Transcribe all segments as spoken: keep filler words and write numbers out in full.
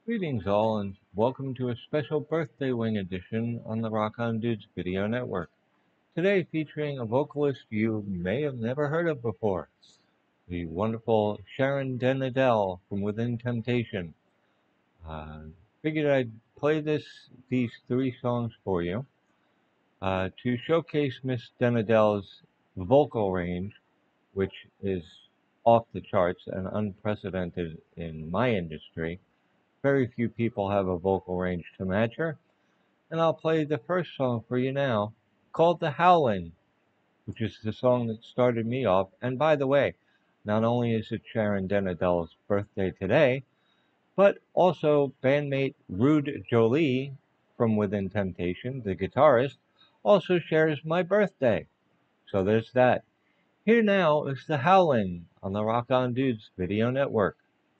Greetings all and welcome to a special birthday wing edition on the Rock On Dudes video network. Today featuring a vocalist you may have never heard of before, the wonderful Sharon Adel from Within Temptation. Uh, figured I'd play this these three songs for you uh, to showcase Miss Adel's vocal range, which is off the charts and unprecedented in my industry. Very few people have a vocal range to match her, and I'll play the first song for you now, called The Howlin', which is the song that started me off. And by the way, not only is it Sharon Adel's birthday today, but also bandmate Rude Jolie from Within Temptation, the guitarist, also shares my birthday. So there's that. Here now is The Howlin' on the Rock On Dudes video network.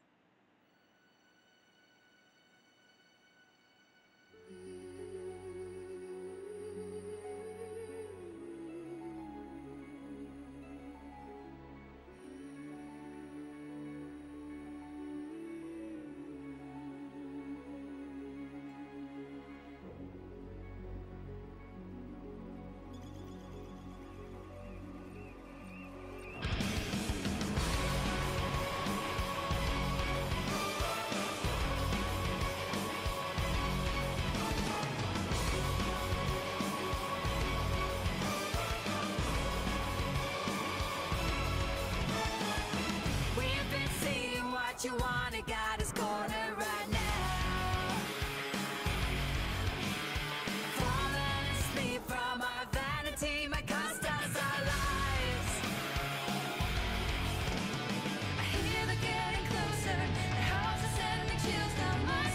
You wanna got his corner right now. Falling asleep from our vanity might cost us our lives. I hear they're getting closer. The house is sending chills down my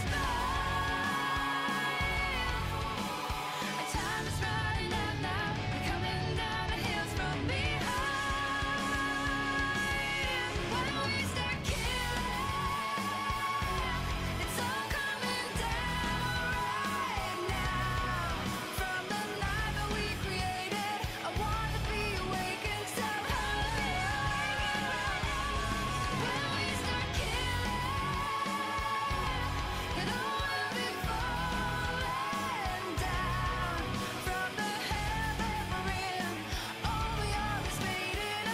spine. Our time is running out now. We're coming down the hills from behind. When we start killing, it's all coming down right now. From the night that we created, I want to be awakened somehow. When we start killing, it all will be falling down. From the hell that we're in, all we are is fading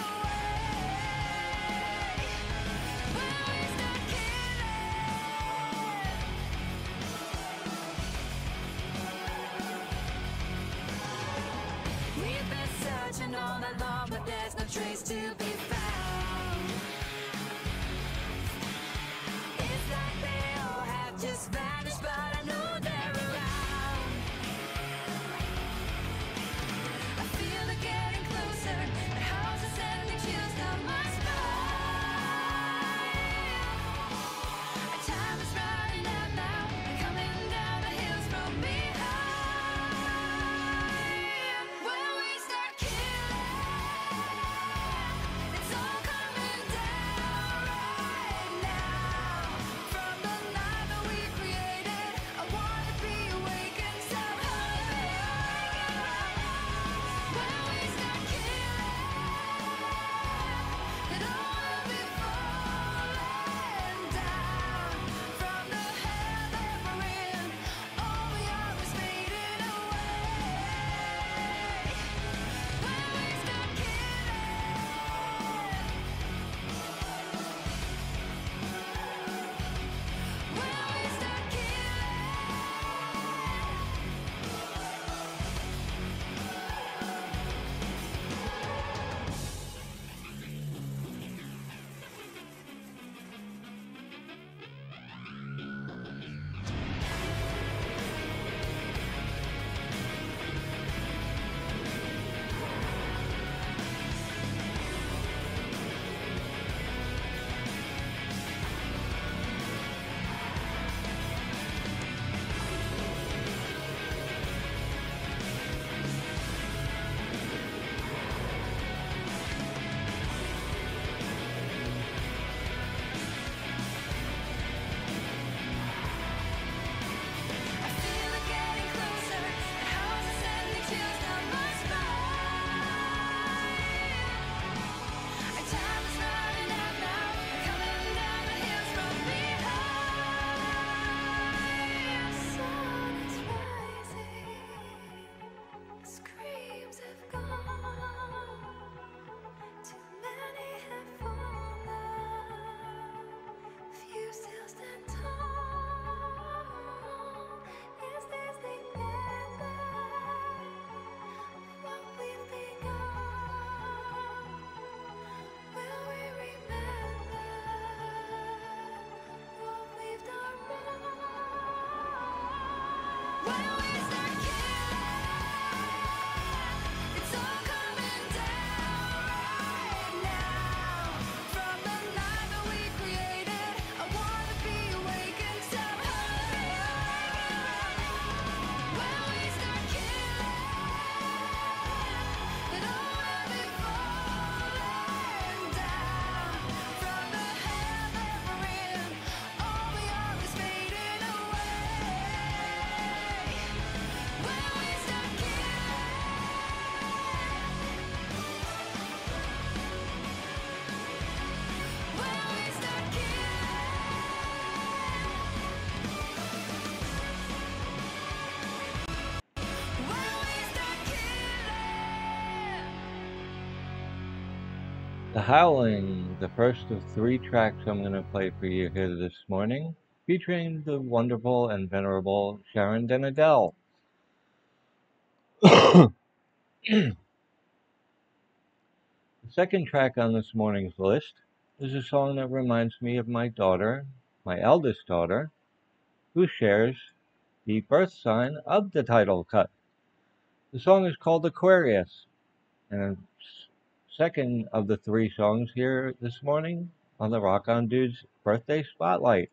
away. When we start killing, we've been searching all night long, but there's no trace to be found. It's like they all have just vanished, but I know they're around. I feel it getting closer. The house is sending chills down my spine. Our time is running out now. We're coming down the hills from behind. When we start killing, it's all coming down right now. From the night that we created, The Howling, the first of three tracks I'm going to play for you here this morning, featuring the wonderful and venerable Sharon and Adel. The second track on this morning's list is a song that reminds me of my daughter, my eldest daughter, who shares the birth sign of the title cut. The song is called Aquarius, and second of the three songs here this morning on the Rock On Dudes Birthday Spotlight.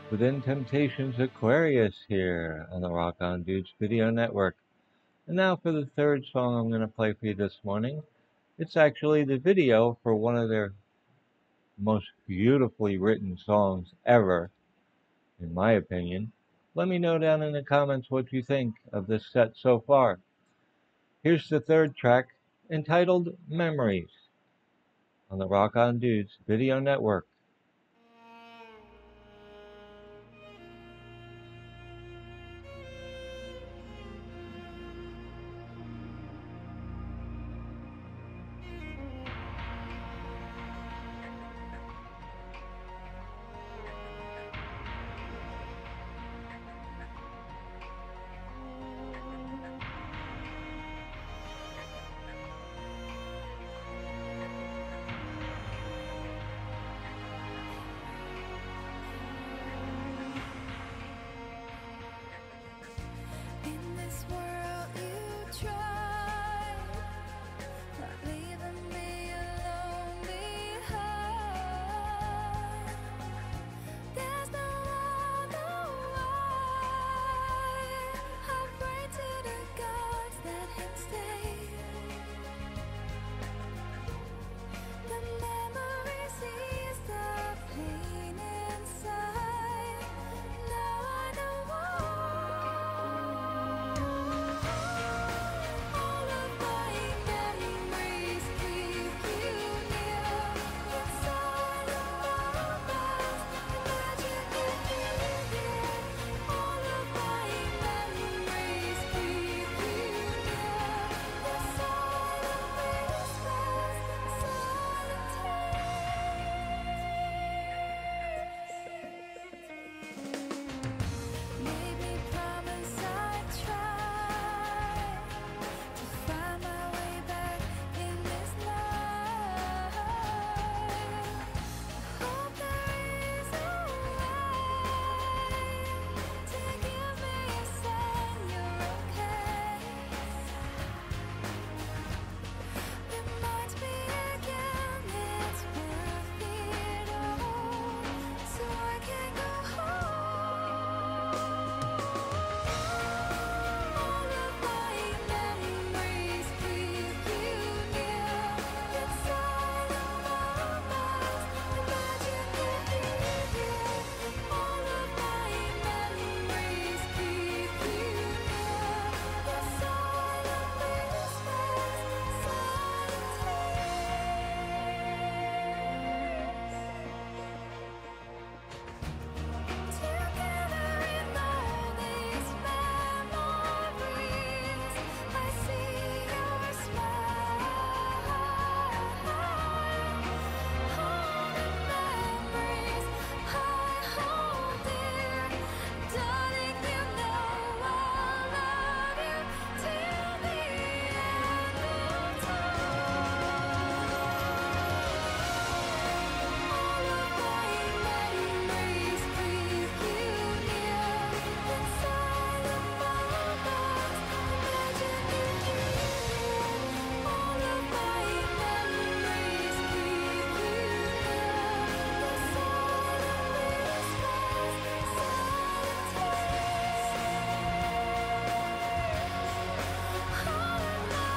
Within Temptations Aquarius here on the Rock On Dudes Video Network. And now for the third song I'm going to play for you this morning. It's actually the video for one of their most beautifully written songs ever, in my opinion. Let me know down in the comments what you think of this set so far. Here's the third track, entitled Memories, on the Rock On Dudes Video Network. In this world you try, not leaving me alone behind. There's no other way. I pray to the gods that he'd stay. The memories ease the pain inside. Now I know all of my memories keep you near. Inside of my imagine it here. All of my memories keep you near. Inside of me, maybe promise I'd try to find my way back in this life. Hope there is a way to give me a sign you're okay. Reminds me again it's worth it all, so I can go home. All of my memories keep you near. Inside of my mind, imagine it here. All of my memories keep you near. Inside of this vast silent together in all these memories, I see your smile. All the memories I hold dear, darling, you know I'll love you till the end of time. All of my memories keep you near. Inside of my mind, imagine it here. All of my memories keep you near. Inside of this vast silent all of my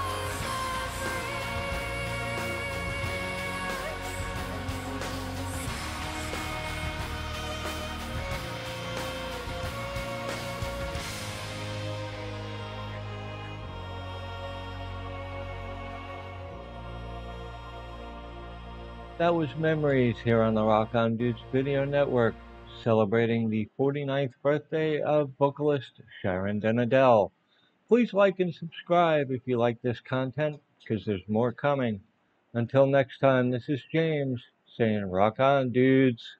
That was Memories here on the Rock On Dudes Video Network, celebrating the forty-ninth birthday of vocalist Sharon and Adel. Please like and subscribe if you like this content, because there's more coming. Until next time, this is James saying Rock On Dudes.